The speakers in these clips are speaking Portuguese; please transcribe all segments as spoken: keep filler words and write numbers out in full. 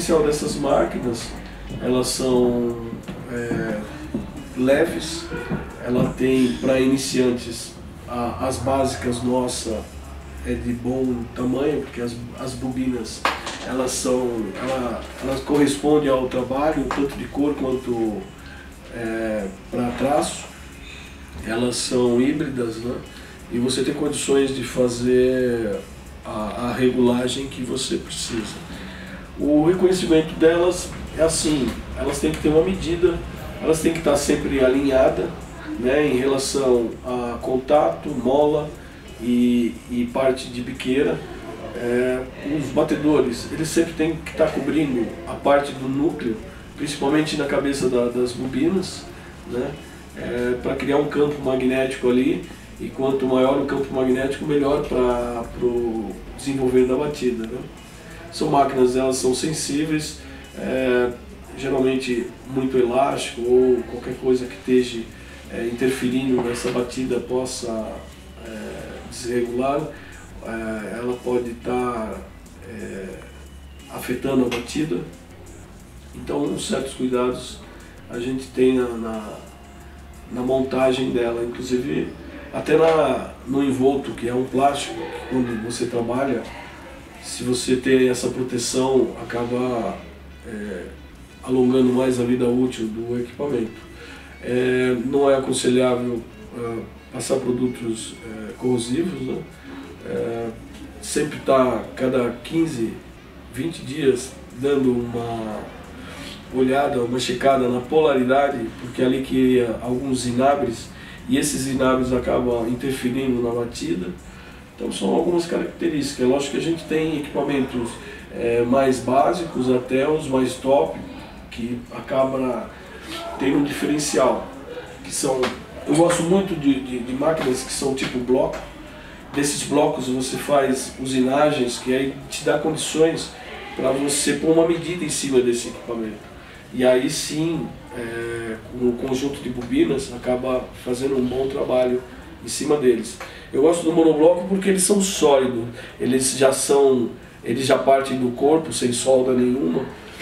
diferencial dessas máquinas, elas são é, leves, ela tem para iniciantes a, as básicas nossa é de bom tamanho, porque as, as bobinas elas são, ela, elas correspondem ao trabalho, tanto de cor quanto é, para traço. Elas são híbridas, né? E você tem condições de fazer a, a regulagem que você precisa. O reconhecimento delas é assim, elas têm que ter uma medida, elas têm que estar sempre alinhadas, né, em relação a contato, mola e, e parte de biqueira. É, os batedores, eles sempre têm que estar cobrindo a parte do núcleo, principalmente na cabeça da, das bobinas, né, é, para criar um campo magnético ali, e quanto maior o campo magnético, melhor para o desenvolver da batida, né. São máquinas, elas são sensíveis, é, geralmente muito elástico ou qualquer coisa que esteja é, interferindo nessa batida possa é, desregular, é, ela pode estar é, afetando a batida. Então, certos cuidados a gente tem na, na, na montagem dela, inclusive até na, no envolto, que é um plástico, que quando você trabalha, se você tem essa proteção, acaba é, alongando mais a vida útil do equipamento. É, não é aconselhável é, passar produtos é, corrosivos, né? É, sempre está cada quinze, vinte dias dando uma olhada, uma checada na polaridade, porque ali cria alguns inabres e esses inabres acabam interferindo na batida. Então são algumas características. É lógico que a gente tem equipamentos é, mais básicos até os mais top, que acaba tendo um diferencial, que são, eu gosto muito de, de, de máquinas que são tipo bloco. Desses blocos você faz usinagens, que aí te dá condições para você pôr uma medida em cima desse equipamento. E aí sim, é, com o conjunto de bobinas, acaba fazendo um bom trabalho em cima deles. Eu gosto do monobloco porque eles são sólidos, eles já são, eles já partem do corpo sem solda nenhuma,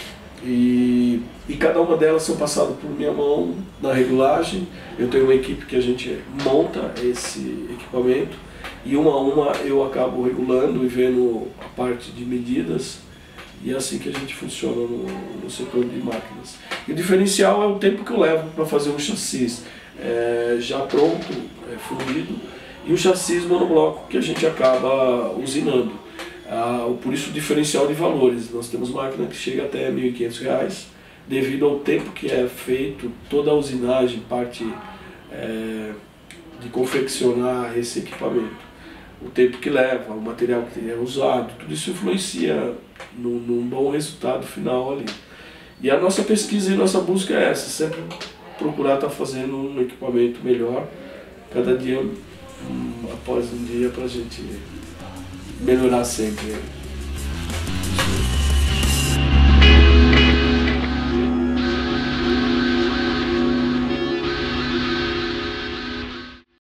e, e cada uma delas são passadas por minha mão na regulagem. Eu tenho uma equipe que a gente monta esse equipamento e uma a uma eu acabo regulando e vendo a parte de medidas, e é assim que a gente funciona no, no setor de máquinas. E o diferencial é o tempo que eu levo para fazer um chassi é, já pronto, é, fundido, e o chassi monobloco que a gente acaba usinando. Ah, por isso o diferencial de valores. Nós temos máquina que chega até mil e quinhentos reais, devido ao tempo que é feito toda a usinagem, parte é, de confeccionar esse equipamento. O tempo que leva, o material que é usado, tudo isso influencia num, num bom resultado final ali. E a nossa pesquisa e nossa busca é essa, sempre procurar estar fazendo um equipamento melhor, cada dia um, após um dia, para a gente melhorar sempre.